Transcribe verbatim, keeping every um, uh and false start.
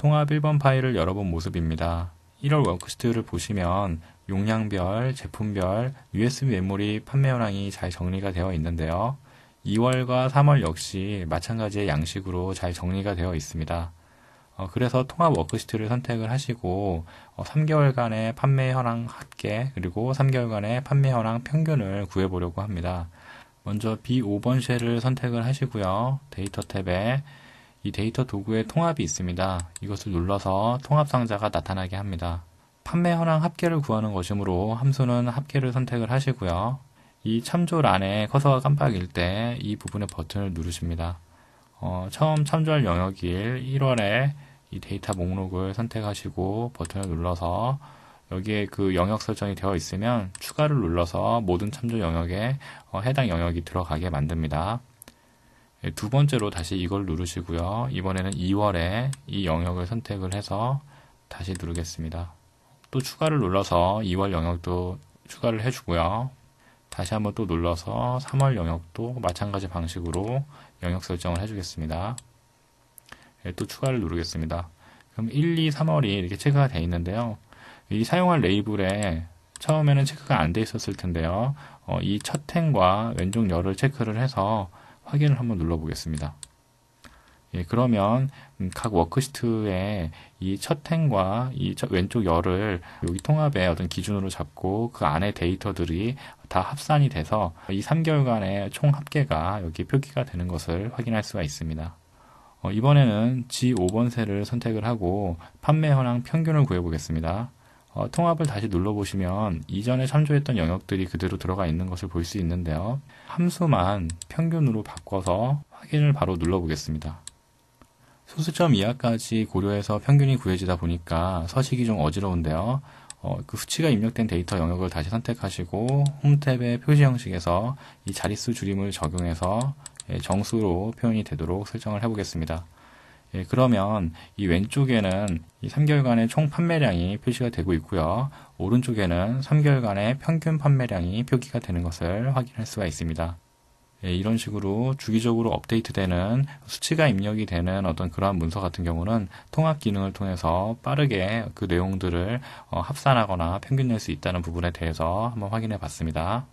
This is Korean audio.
통합 일 번 파일을 열어본 모습입니다. 일월 워크시트를 보시면 용량별, 제품별, 유에스비 메모리 판매 현황이 잘 정리가 되어 있는데요. 이월과 삼월 역시 마찬가지의 양식으로 잘 정리가 되어 있습니다. 어, 그래서 통합 워크시트를 선택을 하시고 어, 삼 개월간의 판매 현황 합계 그리고 삼 개월간의 판매 현황 평균을 구해보려고 합니다. 먼저 비 오 번 쉘을 선택을 하시고요. 데이터 탭에 이 데이터 도구에 통합이 있습니다. 이것을 눌러서 통합 상자가 나타나게 합니다. 판매 현황 합계를 구하는 것이므로 함수는 합계를 선택을 하시고요. 이 참조란에 커서가 깜빡일 때 이 부분의 버튼을 누르십니다. 어, 처음 참조할 영역일 일월에 이 데이터 목록을 선택하시고 버튼을 눌러서 여기에 그 영역 설정이 되어 있으면 추가를 눌러서 모든 참조 영역에 어, 해당 영역이 들어가게 만듭니다. 두 번째로 다시 이걸 누르시고요. 이번에는 이월에 이 영역을 선택을 해서 다시 누르겠습니다. 또 추가를 눌러서 이월 영역도 추가를 해주고요. 다시 한번 또 눌러서 삼월 영역도 마찬가지 방식으로 영역 설정을 해주겠습니다. 또 추가를 누르겠습니다. 그럼 일, 이, 삼월이 이렇게 체크가 되어 있는데요. 이 사용할 레이블에 처음에는 체크가 안 돼 있었을 텐데요. 어, 이 첫 행과 왼쪽 열을 체크를 해서 확인을 한번 눌러보겠습니다. 예, 그러면 각 워크시트에 이 첫 행과 이 왼쪽 열을 여기 통합의 어떤 기준으로 잡고 그 안에 데이터들이 다 합산이 돼서 이 삼 개월간의 총 합계가 여기 표기가 되는 것을 확인할 수가 있습니다. 어, 이번에는 지 오 번 셀을 선택을 하고 판매 현황 평균을 구해보겠습니다. 어, 통합을 다시 눌러보시면 이전에 참조했던 영역들이 그대로 들어가 있는 것을 볼 수 있는데요. 함수만 평균으로 바꿔서 확인을 바로 눌러보겠습니다. 소수점 이하까지 고려해서 평균이 구해지다 보니까 서식이 좀 어지러운데요. 어, 그 수치가 입력된 데이터 영역을 다시 선택하시고 홈 탭의 표시 형식에서 이 자릿수 줄임을 적용해서 예, 정수로 표현이 되도록 설정을 해보겠습니다. 예, 그러면 이 왼쪽에는 이 삼 개월간의 총 판매량이 표시가 되고 있고요. 오른쪽에는 삼 개월간의 평균 판매량이 표기가 되는 것을 확인할 수가 있습니다. 예, 이런 식으로 주기적으로 업데이트되는 수치가 입력이 되는 어떤 그러한 문서 같은 경우는 통합 기능을 통해서 빠르게 그 내용들을 어, 합산하거나 평균낼 수 있다는 부분에 대해서 한번 확인해 봤습니다.